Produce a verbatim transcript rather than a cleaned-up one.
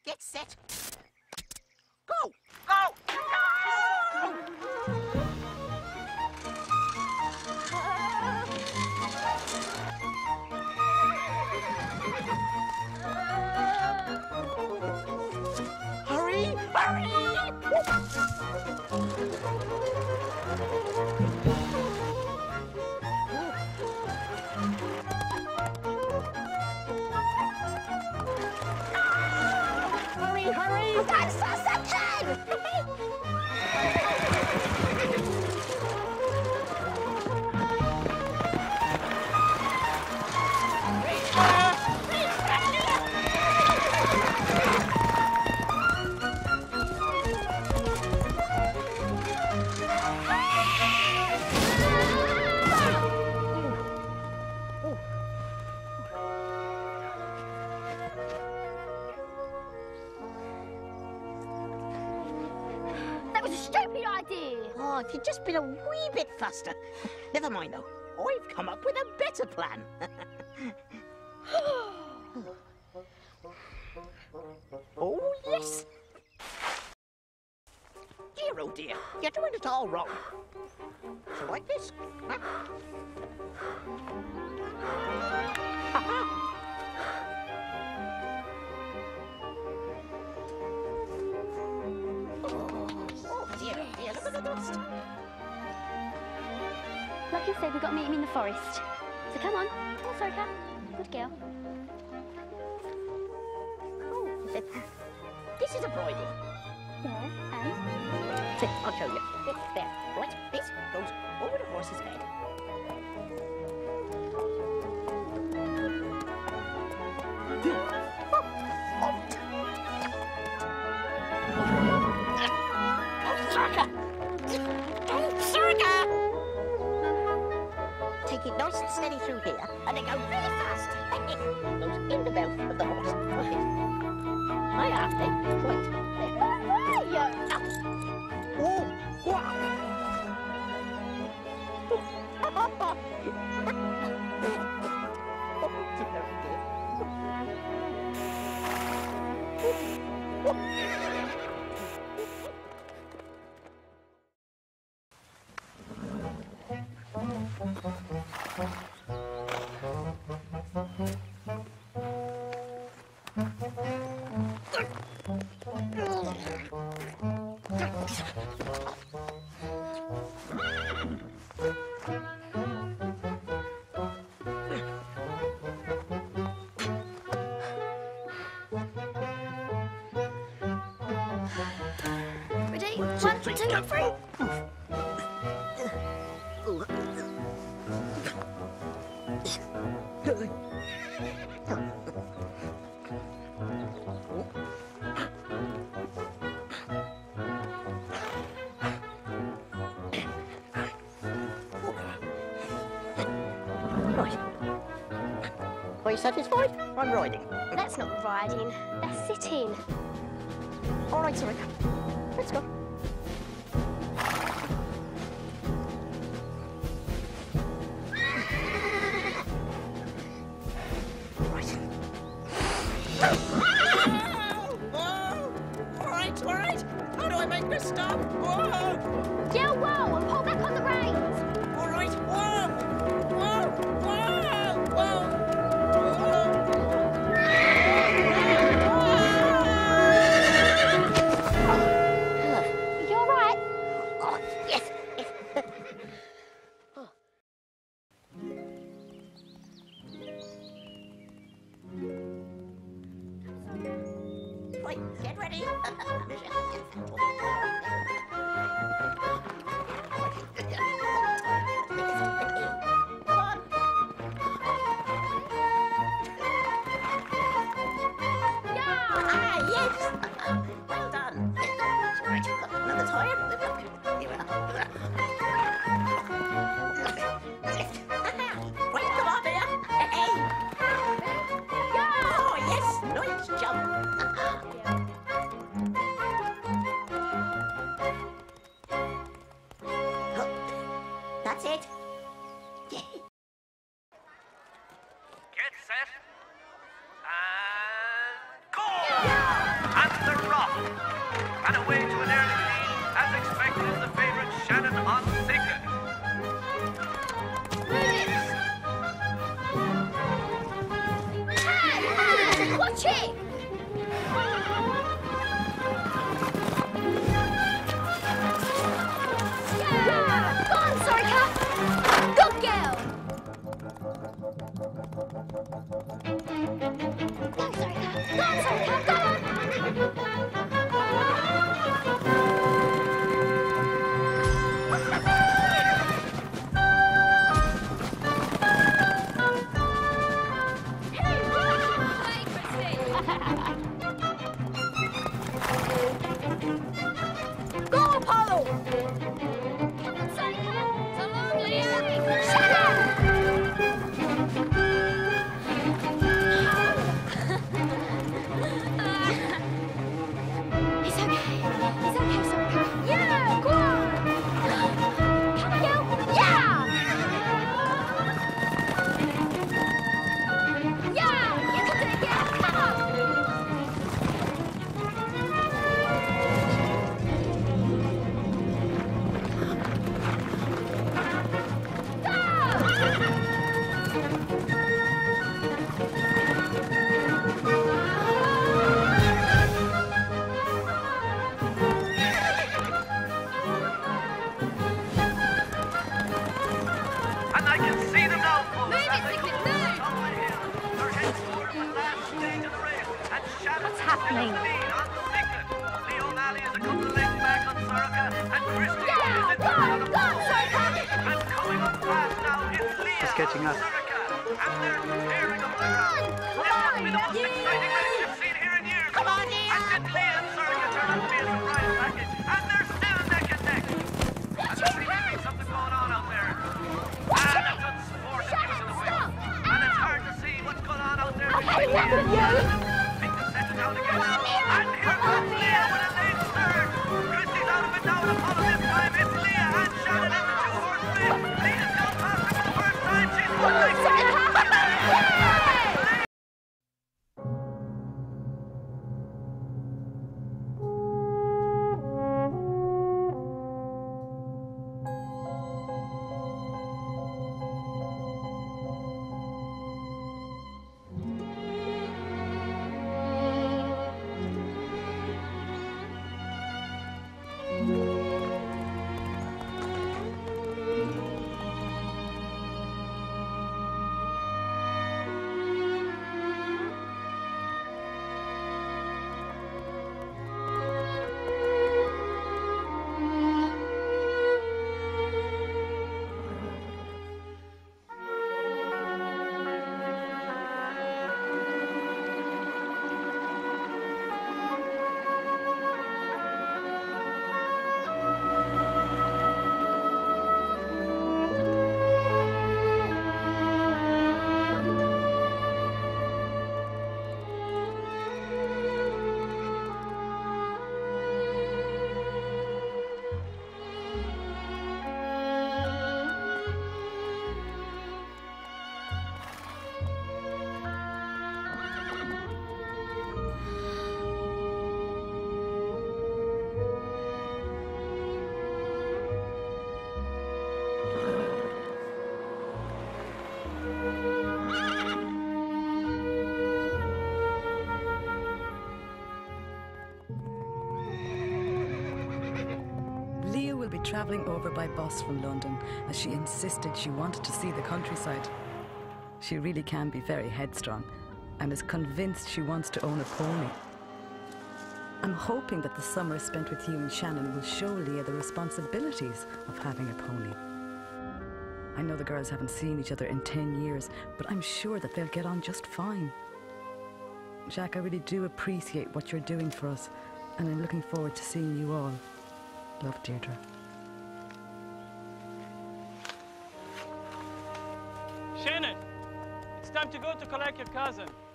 get set, go! Go! No! Hurry! Hurry! Hurry, hurry! That's so second! Oh, if you'd just been a wee bit faster. Never mind, though. I've come up with a better plan. Oh, yes. Dear, oh dear, you're doing it all wrong. So like this. Huh? Like you said, we've got to meet him in the forest. So come on. Come on, Sorika. Good girl. Oh, this is a bridle. Yeah, and? See, I'll show you. There, right? This goes over the horse's head. Take it nice and steady through here, and then go really fast. Goes in the mouth of the horse. I have then. Right. There. Oh, wow. Ready? One, two, three. Right. Are you satisfied? I'm riding. That's not riding. That's sitting. All right, Sorika. Let's go. Right. All right, all right. How do I make this stop? Whoa! Yell whoa and pull back on the reins. All right. Whoa! Whoa! Whoa! Whoa! You all right? Oh, yes. Oh. Right, get ready. Come on. Ah, yes. Well done. Right, another time. Here we are. Right, come on there. Hey. Oh, yes. Nice jump. And away to an early lead, as expected, is the favourite Shannon on Thicket. Hey! Watch it! Yeah! Go on, Sorika! Good girl! Go, Sorika! Go on, Sorika! Go on! Go, Apollo! Come on, Sorika! So long, Leah! Shut up! It's okay. It's okay, Sorika. Yeah, go on! Come on, girl! Yeah! Yeah! You can do it, girl! Come on! And I can see them now, folks. Move it, Thicket, move! Top of the hill. They're heading towards the last stage of the race. And Shannon What's happening? is in the lead on Thicket. Leo O'Malley is a couple of legs back on Sorika. And Christy Yeah, is in go on, the go on, Sorika! And coming up fast now is Leah Just catching on up. Sorika. And they're tearing up the ground. Come This must on, be the most yeah. exciting race you've seen here in years. Come on, Leah. And did Leah and Sorika turn out to be a surprise package? And they're still neck and neck. And there seems to be something going on out there. And I've done force use of the wheel. And it's hard to see what's going on out there. Okay, what with you? Think to settle down again now. And here comes Leah with a late third. Christy's out of it now, and Apollo this time. It's Leah and Shannon in the two-horse race. Leah's gone past her for the first time. She's won like will be travelling over by bus from London, as she insisted she wanted to see the countryside. She really can be very headstrong, and is convinced she wants to own a pony. I'm hoping that the summer spent with you and Shannon will show Leah the responsibilities of having a pony. I know the girls haven't seen each other in ten years, but I'm sure that they'll get on just fine. Jack, I really do appreciate what you're doing for us, and I'm looking forward to seeing you all. Love, Deirdre. Shannon, it's time to go to collect your cousin.